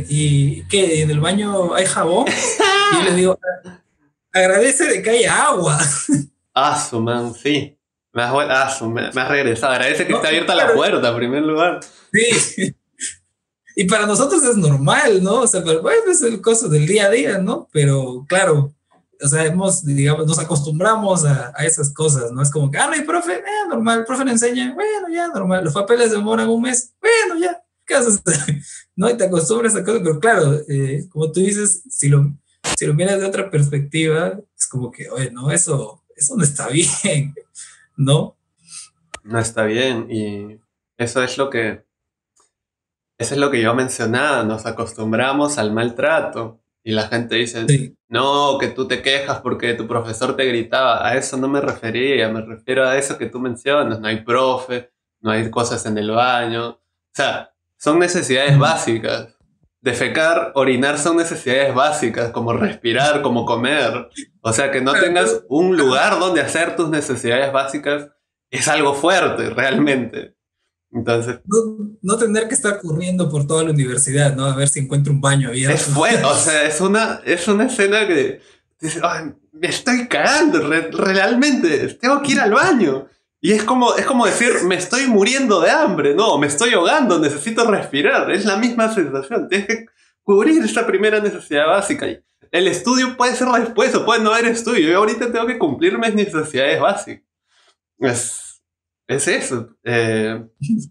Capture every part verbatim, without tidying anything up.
¿y qué? ¿En el baño hay jabón? Y yo les digo, agradece de que haya agua, Ah, su man, sí. Me has, vuel- ah, su- me, me has regresado. Agradece que ¿no? está abierta la Claro, puerta, en primer lugar. sí. Y para nosotros es normal, ¿no? O sea, pero bueno, es el costo del día a día, ¿no? Pero claro, o sea, hemos, digamos, nos acostumbramos a, a esas cosas, ¿no? Es como que, ah, no, y profe, eh, normal, el profe le enseña, bueno, ya, normal, los papeles demoran un mes, bueno, ya, ¿qué haces? ¿No? Y te acostumbras a cosas, pero claro, eh, como tú dices, si lo, si lo miras de otra perspectiva, es como que, oye, no, eso, eso no está bien, ¿no? No está bien. Y eso es lo que, eso es lo que yo mencionaba. Nos acostumbramos al maltrato. Y la gente dice, Sí. no, que tú te quejas porque tu profesor te gritaba. A eso no me refería. Me refiero a eso que tú mencionas. No hay profe, no hay cosas en el baño. O sea, son necesidades Mm. básicas. Defecar, orinar son necesidades básicas, como respirar, como comer. O sea, que no Claro, tengas un claro, lugar donde hacer tus necesidades básicas es algo fuerte, realmente. Entonces, no, no tener que estar corriendo por toda la universidad, ¿no? A ver si encuentro un baño es abierto. fuerte, o sea, es una, es una escena que dices, "Ay, me estoy cagando, re- realmente, tengo que ir al baño. Y es como, es como decir, me estoy muriendo de hambre, no, me estoy ahogando, necesito respirar. Es la misma sensación, tienes que cubrir esa primera necesidad básica. Y el estudio puede ser después o puede no haber estudio. Yo ahorita tengo que cumplir mis necesidades básicas. Es, es eso. Eh,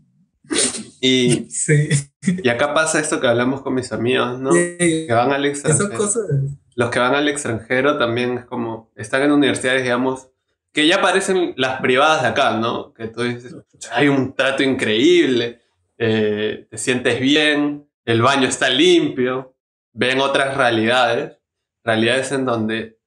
y, Sí. y acá pasa esto que hablamos con mis amigos, ¿no? Que Eh, van al Esas extranjero. cosas. Los que van al extranjero también es como, están en universidades, digamos, que ya parecen las privadas de acá, ¿no? Que tú dices, "Pucha, hay un trato increíble, eh, te sientes bien, el baño está limpio, ven otras realidades, realidades en donde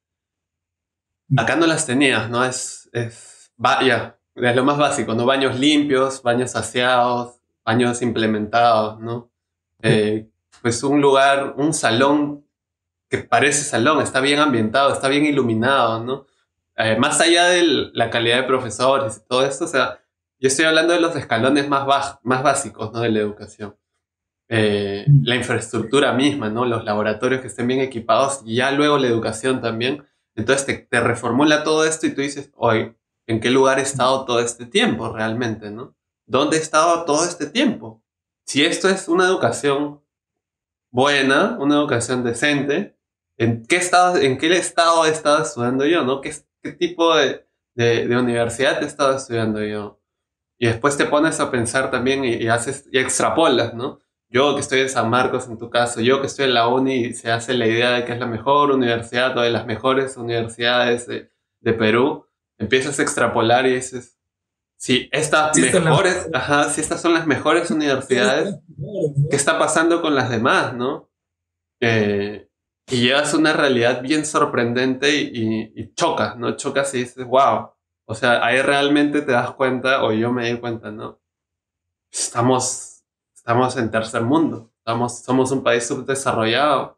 acá no las tenías, ¿no? Es, es, vaya, es lo más básico, ¿no? Baños limpios, baños aseados, baños implementados, ¿no? Eh, pues un lugar, un salón que parece salón, está bien ambientado, está bien iluminado, ¿no? Eh, más allá de la calidad de profesores y todo esto, o sea, yo estoy hablando de los escalones más, baj- más básicos, ¿no? De la educación. Eh, la infraestructura misma, ¿no? Los laboratorios que estén bien equipados y ya luego la educación también. Entonces te, te reformula todo esto y tú dices, oye, ¿en qué lugar he estado todo este tiempo realmente, ¿no? ¿Dónde he estado todo este tiempo? Si esto es una educación buena, una educación decente, ¿en qué estado, en qué estado he estado estudiando yo, ¿no? ¿Qué, qué tipo de, de, de universidad he estado estudiando yo? Y después te pones a pensar también y, y haces, y extrapolas, ¿no? Yo que estoy en San Marcos, en tu caso, yo que estoy en la uni, y se hace la idea de que es la mejor universidad o de las mejores universidades de, de Perú, empiezas a extrapolar y dices, si estas Sí, esta es la mejores, mejor. ajá, si estas son las mejores Estas son universidades, las mejores, ¿qué ¿no? está pasando con las demás, no? Eh, y llegas a una realidad bien sorprendente y, y, y chocas, ¿no? Chocas y dices, wow. O sea, ahí realmente te das cuenta, o yo me di cuenta, ¿no? Estamos, estamos en tercer mundo, estamos, somos un país subdesarrollado.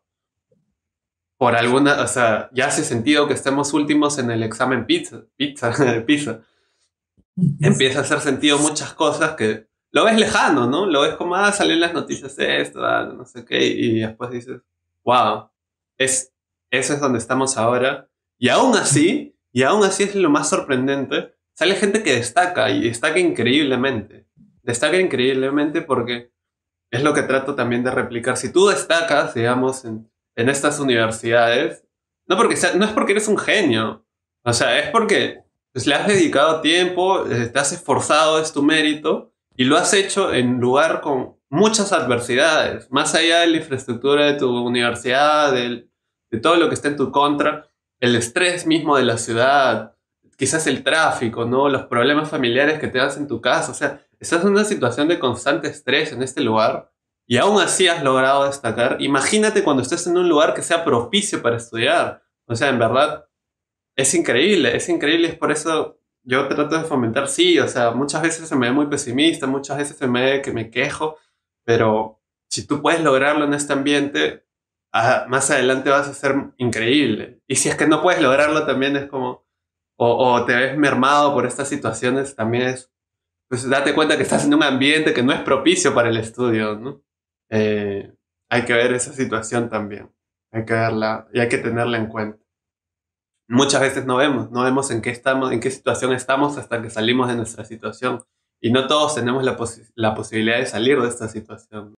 Por alguna, o sea, ya hace sentido que estemos últimos en el examen pizza, pizza, pizza. Empieza a hacer sentido muchas cosas que lo ves lejano, ¿no? Lo ves como, ah, salen las noticias esto, ah, no sé qué, y después dices, wow, es, eso es donde estamos ahora. Y aún así, y aún así es lo más sorprendente, sale gente que destaca y destaca increíblemente. Destaca increíblemente porque es lo que trato también de replicar. Si tú destacas, digamos, en, en estas universidades, no, porque sea- no es porque eres un genio, o sea, es porque pues, le has dedicado tiempo, eh, te has esforzado, es tu mérito, y lo has hecho en lugar con muchas adversidades, más allá de la infraestructura de tu universidad, del- de todo lo que está en tu contra, el estrés mismo de la ciudad, quizás el tráfico, ¿no? Los problemas familiares que te das en tu casa, o sea, estás en una situación de constante estrés en este lugar y aún así has logrado destacar. Imagínate cuando estés en un lugar que sea propicio para estudiar. O sea, en verdad, es increíble, es increíble. Es por eso yo trato de fomentar, sí, o sea, muchas veces se me ve muy pesimista, muchas veces se me ve que me quejo, pero si tú puedes lograrlo en este ambiente, ah, más adelante vas a ser increíble. Y si es que no puedes lograrlo, también es como, o, o te ves mermado por estas situaciones, también es pues date cuenta que estás en un ambiente que no es propicio para el estudio, ¿no? Eh, hay que ver esa situación también. Hay que verla y hay que tenerla en cuenta. Muchas veces no vemos, no vemos en qué estamos, en qué situación estamos hasta que salimos de nuestra situación. Y no todos tenemos la, posi- la posibilidad de salir de esta situación.